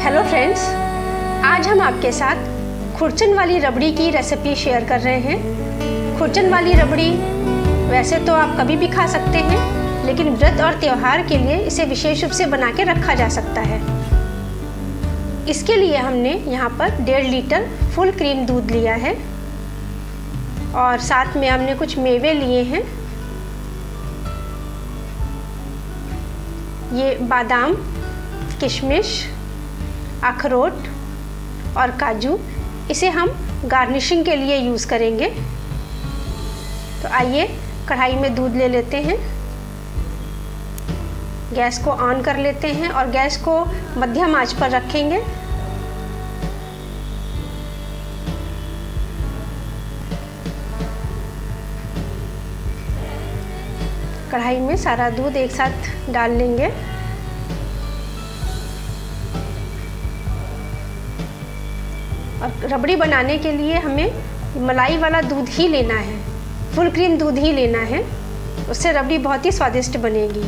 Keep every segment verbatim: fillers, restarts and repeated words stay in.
Hello friends, आज हम आपके साथ खुरचन वाली रबड़ी की रेसिपी शेयर कर रहे हैं। खुरचन वाली रबड़ी वैसे तो आप कभी भी खा सकते हैं, लेकिन व्रत और त्यौहार के लिए इसे विशेष रूप से बना के रखा जा सकता है। इसके लिए हमने यहाँ पर डेढ़ लीटर फुल क्रीम दूध लिया है और साथ में हमने कुछ मेवे लिए हैं। ये बादाम, किशमिश, अखरोट और काजू, इसे हम गार्निशिंग के लिए यूज़ करेंगे। तो आइए कढ़ाई में दूध ले लेते हैं, गैस को ऑन कर लेते हैं और गैस को मध्यम आंच पर रखेंगे। कढ़ाई में सारा दूध एक साथ डाल लेंगे। और रबड़ी बनाने के लिए हमें मलाई वाला दूध ही लेना है, फुल क्रीम दूध ही लेना है, उससे रबड़ी बहुत ही स्वादिष्ट बनेगी।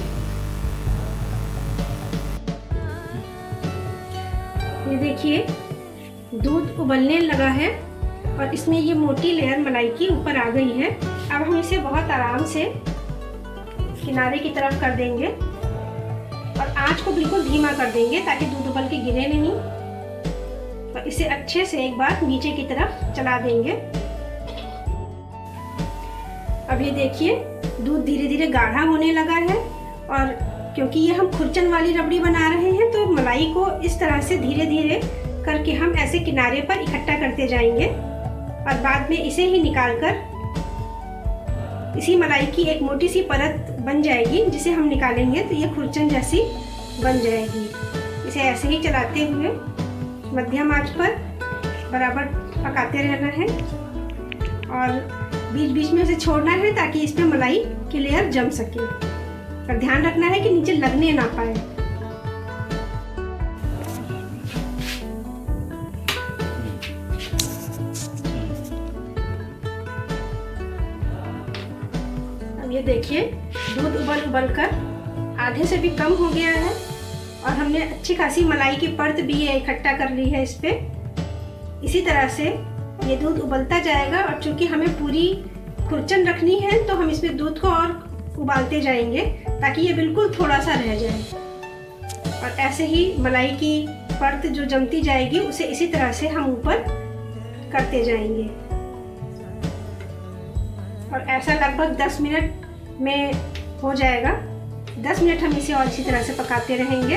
ये देखिए दूध उबलने लगा है और इसमें ये मोटी लेयर मलाई की ऊपर आ गई है। अब हम इसे बहुत आराम से किनारे की तरफ कर देंगे और आंच को बिल्कुल धीमा कर देंगे ताकि दूध उबल के गिरे नहीं। और इसे अच्छे से एक बार नीचे की तरफ चला देंगे। अब ये देखिए दूध धीरे धीरे गाढ़ा होने लगा है और क्योंकि ये हम खुरचन वाली रबड़ी बना रहे हैं तो मलाई को इस तरह से धीरे धीरे करके हम ऐसे किनारे पर इकट्ठा करते जाएंगे और बाद में इसे ही निकालकर इसी मलाई की एक मोटी सी परत बन जाएगी, जिसे हम निकालेंगे तो ये खुरचन जैसी बन जाएगी। इसे ऐसे ही चलाते हुए मध्यम आंच पर बराबर पकाते रहना है और बीच बीच में इसे छोड़ना है ताकि इसमें मलाई की लेयर जम सके। और ध्यान रखना है कि नीचे लगने ना पाए। अब ये देखिए दूध उबल उबल कर आधे से भी कम हो गया है और हमने अच्छी खासी मलाई की परत भी इकट्ठा कर ली है इस पे। इसी तरह से ये दूध उबलता जाएगा और चूंकि हमें पूरी खुरचन रखनी है तो हम इसमें दूध को और उबालते जाएंगे ताकि ये बिल्कुल थोड़ा सा रह जाए। और ऐसे ही मलाई की परत जो जमती जाएगी उसे इसी तरह से हम ऊपर करते जाएंगे और ऐसा लगभग दस मिनट में हो जाएगा। दस मिनट हम इसे और इसी तरह से पकाते रहेंगे।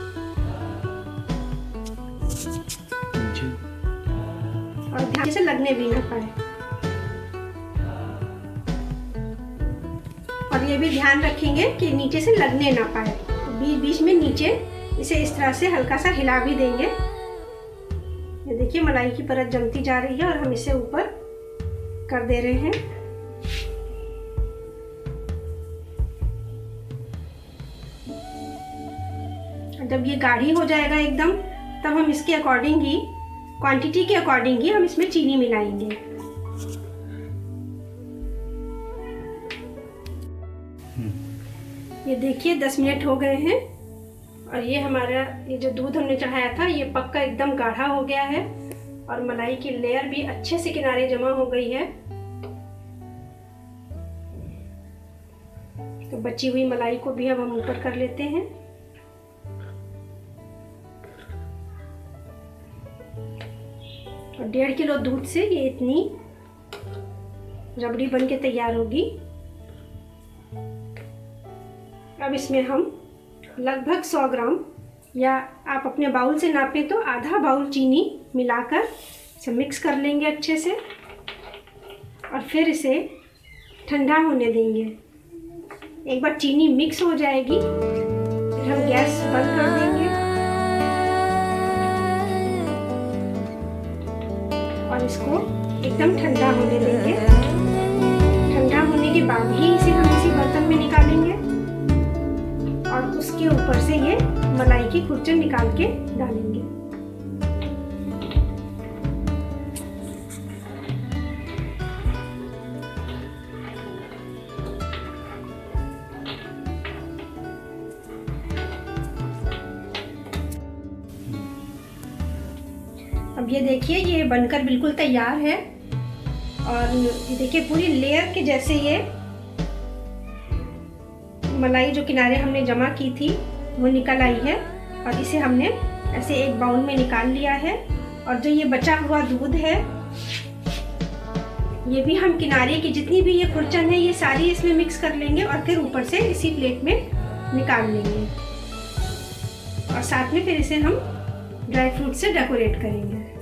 और ध्यान से लगने भी ना पाए। और ये भी ध्यान रखेंगे कि नीचे से लगने ना पाए। तो बीच बीच में नीचे इसे इस तरह से हल्का सा हिला भी देंगे। ये देखिए मलाई की परत जमती जा रही है और हम इसे ऊपर कर दे रहे हैं। जब ये गाढ़ी हो जाएगा एकदम, तब हम इसके अकॉर्डिंग ही, क्वांटिटी के अकॉर्डिंग ही हम इसमें चीनी मिलाएंगे। ये देखिए दस मिनट हो गए हैं और ये हमारा ये जो दूध हमने चढ़ाया था ये पक्का एकदम गाढ़ा हो गया है और मलाई की लेयर भी अच्छे से किनारे जमा हो गई है। तो बची हुई मलाई को भी अब हम ऊपर कर लेते हैं। और डेढ़ किलो दूध से ये इतनी रबड़ी बन के तैयार होगी। अब इसमें हम लगभग सौ ग्राम या आप अपने बाउल से नापें तो आधा बाउल चीनी मिलाकर इसे मिक्स कर लेंगे अच्छे से और फिर इसे ठंडा होने देंगे। एक बार चीनी मिक्स हो जाएगी फिर हम गैस बंद कर देंगे और इसको एकदम ठंडा होने देंगे। ठंडा होने के बाद ही इसे हम इसी बर्तन में निकालेंगे और उसके ऊपर से ये मलाई की खुरचन निकाल के डालेंगे। अब ये देखिए ये बनकर बिल्कुल तैयार है और ये देखिए पूरी लेयर के जैसे ये मलाई जो किनारे हमने जमा की थी वो निकल आई है। और इसे हमने ऐसे एक बाउल में निकाल लिया है। और जो ये बचा हुआ दूध है ये भी हम किनारे की जितनी भी ये खुरचन है ये सारी इसमें मिक्स कर लेंगे और फिर ऊपर से इसी प्लेट में निकाल लेंगे और साथ में फिर इसे हम ड्राई फ्रूट से डेकोरेट करेंगे।